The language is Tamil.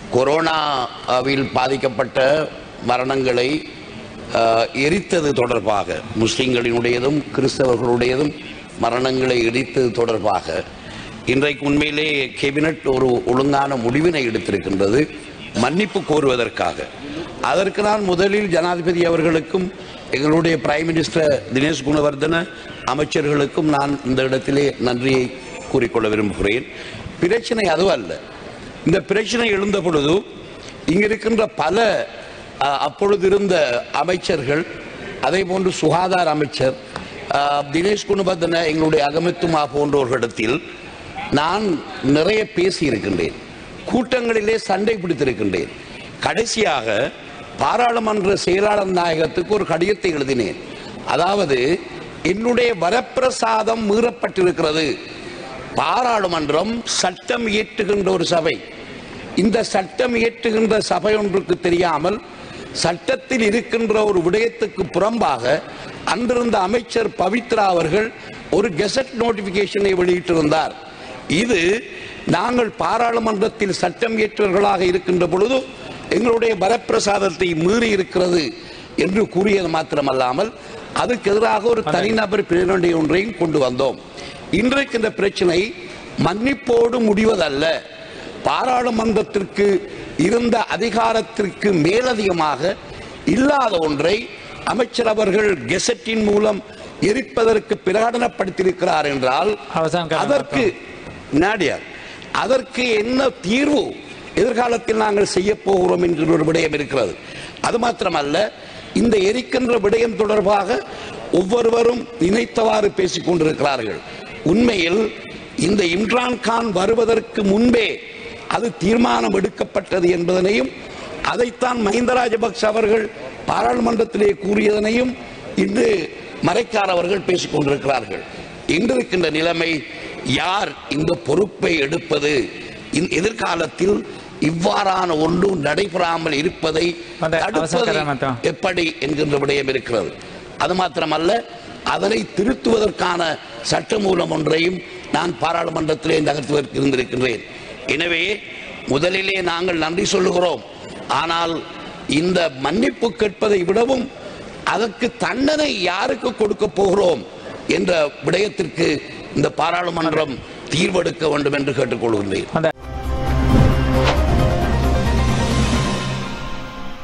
கொரோனாவில் பாதிக்கப்பட்ட மரணங்களை எரித்தது தொடர்பாக முஸ்லிம்களினுடையதும் கிறிஸ்தவர்களுடையதும் மரணங்களை எரித்தது தொடர்பாக இன்றைக்கு உண்மையிலே கேபினட் ஒரு ஒழுங்கான முடிவினை எடுத்திருக்கின்றது மன்னிப்பு கோருவதற்காக. அதற்கு நான் முதலில் ஜனாதிபதி அவர்களுக்கும் எங்களுடைய பிரைம் மினிஸ்டர் தினேஷ் குணவர்தன அமைச்சர்களுக்கும் நான் இந்த இடத்திலே நன்றியை கூறிக்கொள்ள விரும்புகிறேன். பிரச்சனை அதுவல்ல. இந்த பிரச்சனை எழுந்த பொழுது இங்கிருக்கின்ற பல அப்பொழுது இருந்த அமைச்சர்கள், அதே போன்று சுகாதார அமைச்சர் தினேஷ் குணவர்தன, எங்களுடைய அகமத்துமா போன்றவர்களிடத்தில் நான் நிறைய பேசியிருக்கின்றேன். கூட்டங்களிலே சண்டை பிடித்திருக்கின்றேன். கடைசியாக பாராளுமன்ற செயலாளர் நாயகத்துக்கு ஒரு கடிதத்தை எழுதினேன். அதாவது என்னுடைய வரப்பிரசாதம் மீறப்பட்டிருக்கிறது. பாராளுமன்றம் சட்டம் இயற்றுகின்ற ஒரு சபை. இந்த சட்டம் இயற்றுகின்ற சபை ஒன்றுக்கு தெரியாமல் சட்டத்தில் இருக்கின்ற ஒரு விடயத்துக்கு புறம்பாக அன்றிருந்த அமைச்சர் பவித்ரா அவர்கள் ஒரு கெசட் நோட்டிபிகேஷனை வெளியிட்டிருந்தார். இது நாங்கள் பாராளுமன்றத்தில் சட்டம் இயற்றவர்களாக இருக்கின்ற பொழுது எங்களுடைய வரப்பிரசாதத்தை மீறி இருக்கிறது என்று கூறியது மாத்திரமல்லாமல் அதுக்கு எதிராக ஒரு தனிநபர் பிரேரணை ஒன்றையும் கொண்டு வந்தோம். இன்றைக்கு இந்த பிரச்சனை மன்னிப்போடு முடிவதல்ல. பாராளுமன்றத்திற்கு இருந்த அதிகாரத்திற்கு மேலதிகமாக இல்லாத ஒன்றை அமைச்சர் அவர்கள் கெசட்டின் மூலம் எரிப்பதற்கு பிரகடனப்படுத்தியிருக்கிறார் என்றால் அதற்கு என்ன தீர்வு எதிர்காலத்தில் நாங்கள் செய்ய போகிறோம் என்கிற ஒரு விடயம் இருக்கிறது. அது மாத்திரமல்ல, இந்த எரிக்கின்ற விடயம் தொடர்பாக ஒவ்வொருவரும் நினைத்தவாறு பேசிக் கொண்டிருக்கிறார்கள். உண்மையில் இந்த இம்ரான்கான் வருவதற்கு முன்பே அது தீர்மானம் எடுக்கப்பட்டது என்பதனையும் அதைத்தான் மஹிந்த ராஜபக்ச அவர்கள் பாராளுமன்றத்திலே கூறியதனையும் இன்று மரைக்கார் அவர்கள் பேசிக் கொண்டிருக்கிறார்கள். இன்று இருக்கின்ற நிலைமை யார் இந்த பொறுப்பை எடுப்பது, எதிர்காலத்தில் இவ்வாறான ஒன்றும் நடைபெறாமல் இருப்பதை எப்படி என்கின்ற விடயம் இருக்கிறது. அது மாத்திரமல்ல, அதனை திருத்துவதற்கான சட்டமூலம் ஒன்றையும் நான் பாராளுமன்றத்திலே நகர்த்துவதற்கு இருந்திருக்கின்றேன். எனவே முதலிலே நாங்கள் நன்றி சொல்லுகிறோம். ஆனால் இந்த மன்னிப்பு கேட்பதை விடவும் அதற்கு தண்டனை யாருக்கு கொடுக்க போகிறோம் என்ற விடயத்திற்கு இந்த பாராளுமன்றம் தீர்வெடுக்க வேண்டும் என்று கேட்டுக்கொள்கின்றேன்.